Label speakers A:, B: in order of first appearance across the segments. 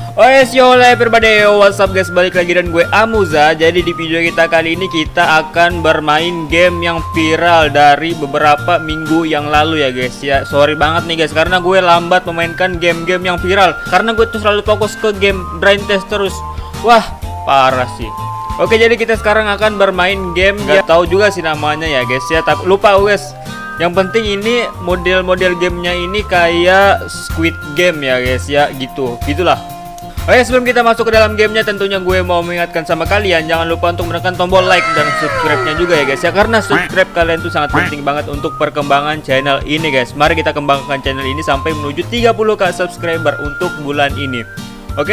A: Yo everybody, what's up guys, balik lagi dan gue Amuza. Jadi di video kita kali ini kita akan bermain game yang viral dari beberapa minggu yang lalu ya guys ya. Sorry banget nih guys, karena gue lambat memainkan game-game yang viral, karena gue tuh selalu fokus ke game brain test terus. Wah, parah sih. Oke, jadi kita sekarang akan bermain game, gak tahu juga sih namanya ya guys ya, tapi lupa guys. Yang penting ini model-model gamenya ini kayak Squid Game ya guys ya, gitulah. Oke, sebelum kita masuk ke dalam gamenya, tentunya gue mau mengingatkan sama kalian, jangan lupa untuk menekan tombol like dan subscribe-nya juga ya guys ya, karena subscribe kalian tuh sangat penting banget untuk perkembangan channel ini guys. Mari kita kembangkan channel ini sampai menuju 30k subscriber untuk bulan ini. Oke,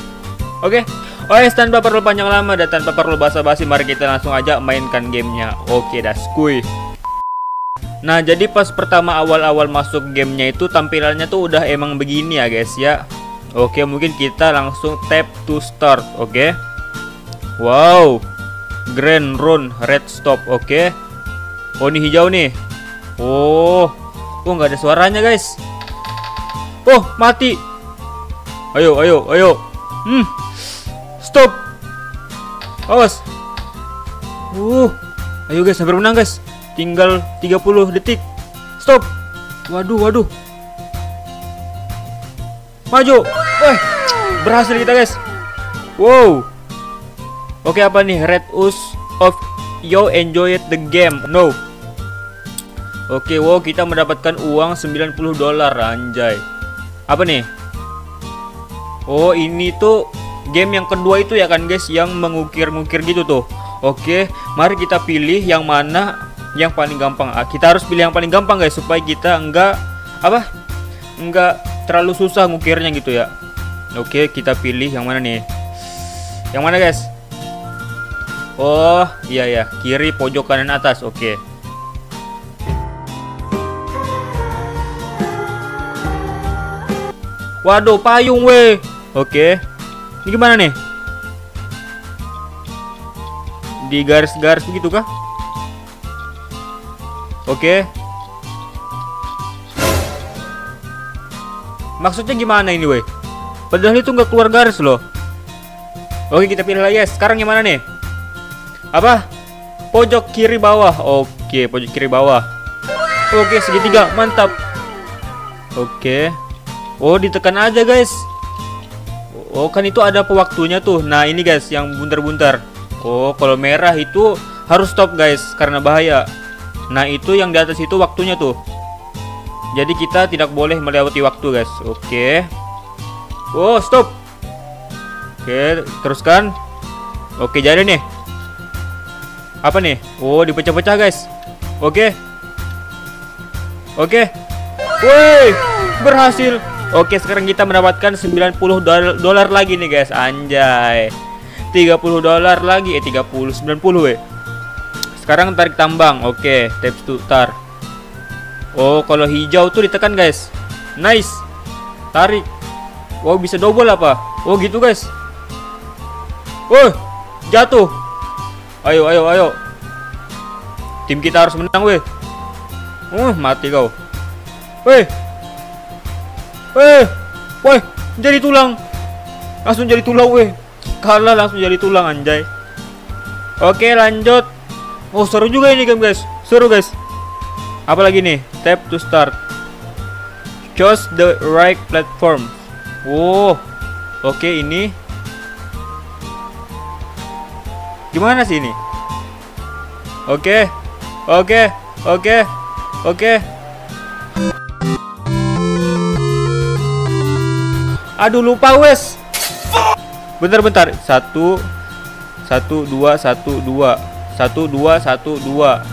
A: tanpa perlu panjang lama dan tanpa perlu basa-basi, mari kita langsung aja mainkan gamenya. Oke dah, skuy. Nah, jadi pas pertama awal-awal masuk gamenya itu tampilannya tuh udah emang begini ya guys ya. Oke, mungkin kita langsung tap to start. Oke. Wow, green run, red stop. Oke. Oh, ini hijau nih. Oh, nggak ada suaranya guys. Oh, mati. Ayo. Stop. Awas. Ayo guys, hampir menang guys. Tinggal 30 detik. Stop. Waduh. Maju. Berhasil kita guys. Wow. Oke, apa nih? Red us of you enjoyed the game. No. Oke, wow, kita mendapatkan uang $90, anjay. Apa nih? Oh, ini tuh game yang kedua itu ya kan guys, yang mengukir-ngukir gitu tuh. Oke, mari kita pilih yang mana yang paling gampang. Kita harus pilih yang paling gampang guys, supaya kita enggak terlalu susah ngukirnya gitu ya. Oke, kita pilih yang mana nih? Yang mana guys? Oh iya, kiri pojok kanan atas. Oke. Waduh, payung weh. Oke, ini gimana nih? Di garis-garis begitu kah? Oke. Maksudnya gimana ini weh? Padahal itu nggak keluar garis loh. Oke, kita pilih lagi guys. Sekarang yang mana nih? Apa? Pojok kiri bawah. Oke, pojok kiri bawah. Oke, segitiga. Mantap. Oke. Oh, ditekan aja guys. Oh, kan itu ada pewaktunya tuh. Nah, ini guys yang buntar-buntar. Oh, kalau merah itu harus stop guys, karena bahaya. Nah, itu yang di atas itu waktunya tuh. Jadi kita tidak boleh melewati waktu guys. Oke. Oh, stop. Oke, teruskan. Oke, jadi nih. Apa nih? Oh, dipecah-pecah guys. Oke. Woi, berhasil. Oke, sekarang kita mendapatkan $90 lagi nih guys. Anjay. $30 lagi. 90 weh. Sekarang tarik tambang. Oke, tap to start. Oh, kalau hijau tuh ditekan guys. Nice. Tarik. Wow, bisa double apa? Oh, gitu guys. Jatuh. Ayo. Tim kita harus menang weh. Mati kau. Weh, jadi tulang. Langsung jadi tulang weh. Kalah langsung jadi tulang anjay. Oke, lanjut. Oh, seru juga ini game guys. Seru guys. Apa lagi nih? Tap to start. Choose the right platform. Oh, oke, ini gimana sih ini? Oke. Aduh, lupa wes. Bentar. 1 2 1 2. 1 2 1 2.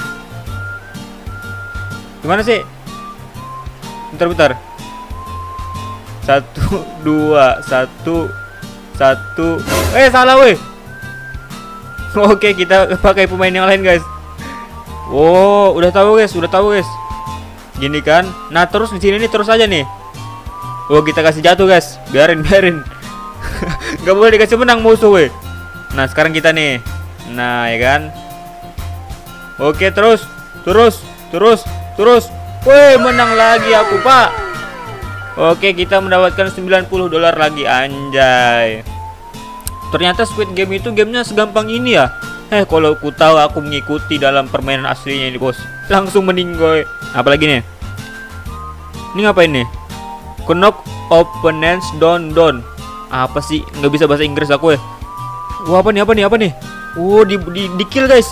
A: Gimana sih? Bentar. 1 2 1 1. Salah weh. Oke, kita pakai pemain yang lain guys. Oh, udah tahu guys. Gini kan. Nah, terus di sini nih terus aja nih. Oh, kita kasih jatuh guys. Biarin. Gak boleh dikasih menang musuh weh. Nah, sekarang kita nih. Nah, ya kan. Oke, terus. Woi, menang lagi aku, Pak. Oke, kita mendapatkan 90 dolar lagi, anjay. Ternyata Squid Game itu gamenya segampang ini ya. Kalau ku tahu aku mengikuti dalam permainan aslinya ini, bos. Langsung meninggoy. Apalagi nih? Ini ngapain nih? Knock opponents down. Apa sih? Nggak bisa bahasa Inggris aku ya. Wah, apa nih? Oh, di kill, guys.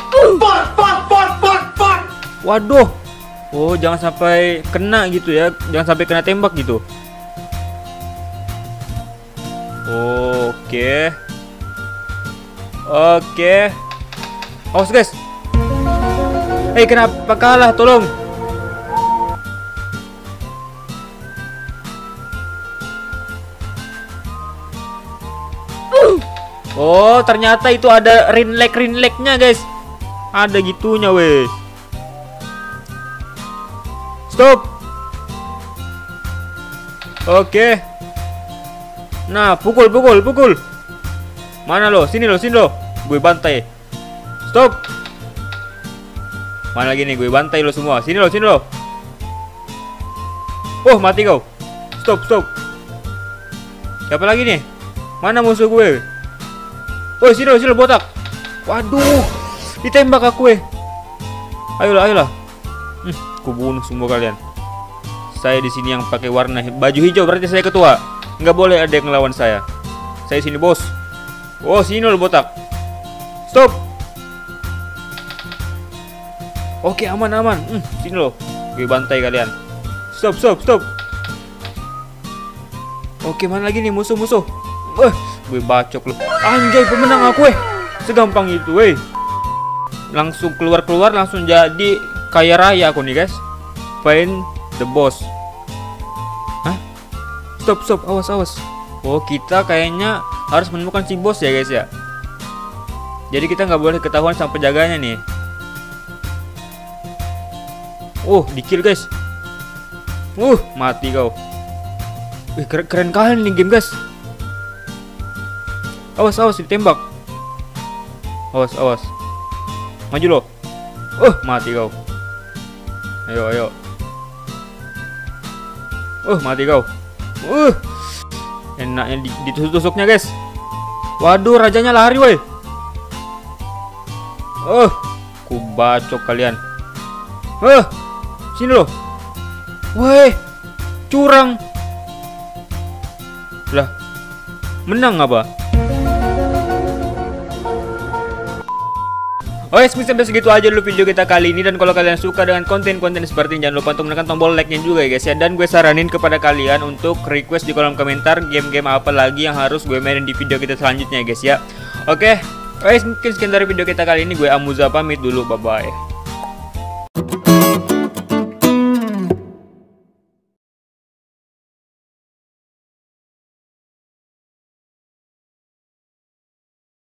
A: Waduh. Oh, jangan sampai kena gitu ya. Jangan sampai kena tembak gitu. Oke. Awas, guys. Kenapa kalah? Tolong. Oh, ternyata itu ada rinlek-rinleknya, guys. Ada gitunya, weh. Stop. Oke. Nah, pukul. Mana lo? Sini lo. Gue bantai. Stop. Mana lagi nih? Gue bantai lo semua. Sini lo. Oh, mati kau. Stop. Siapa lagi nih? Mana musuh gue? Oh, sini lo botak. Waduh, ditembak aku. Ayolah. Ku bunuh semua kalian. Saya di sini yang pakai warna baju hijau, berarti saya ketua. Nggak boleh ada yang ngelawan saya. Saya sini, bos. Oh, sini lo botak. Stop. Oke, aman. Sini lo. Gue bantai kalian. Stop. Oke, mana lagi nih musuh? Gue bacok lo. Anjay, pemenang aku. Segampang itu, Langsung keluar langsung jadi kaya raya aku nih, guys. Find the boss. Hah? Stop. Awas. Oh, kita kayaknya harus menemukan si bos ya, guys ya. Jadi kita nggak boleh ketahuan sama penjaganya nih. Di kill, guys. Mati kau. Keren kali nih game, guys. Awas ditembak. Awas. Maju lo. Mati kau. Ayo. Mati kau. Enaknya ditusuk-tusuknya, guys. Waduh, rajanya lari, woi. Ku bacok kalian. Sini lo. Woi, curang. Lah, menang apa? Oke, sampai segitu aja dulu video kita kali ini. Dan kalau kalian suka dengan konten-konten seperti ini, jangan lupa untuk menekan tombol like-nya juga ya, guys ya. Dan gue saranin kepada kalian untuk request di kolom komentar game-game apa lagi yang harus gue mainin di video kita selanjutnya ya, guys ya. Oke, mungkin sekian dari video kita kali ini. Gue Amuza pamit dulu, bye-bye.